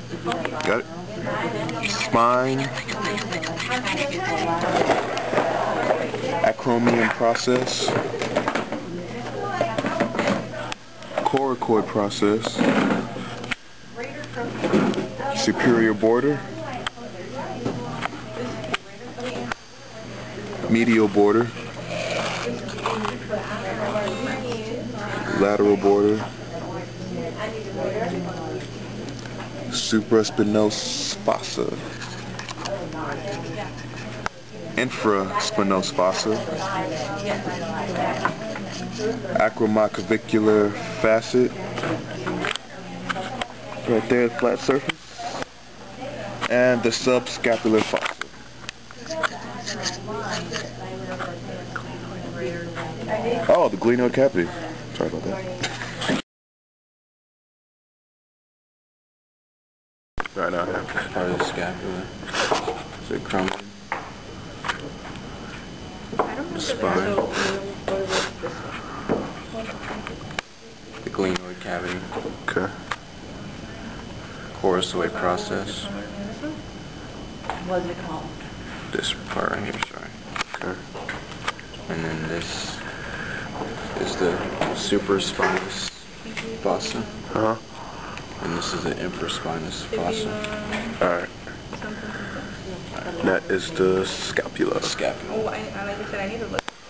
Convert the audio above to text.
Got it. Spine. Acromion process. Coracoid process. Superior border. Medial border. Lateral border. Supraspinous fossa. Infraspinous fossa. Acromioclavicular facet. Right there, flat surface. And the subscapular fossa. Oh, the glenoid cavity. Sorry about that. Right now, part of the scapula. Is it acromion? The spine. The glenoid cavity. Okay. Coracoid process. What is it called? This part right here, sorry. Okay. And then this is the supraspinous fossa. Uh-huh. And this is the infraspinous fossa. Alright. That is the scapula. Scapula. Oh, like I said, I need to look.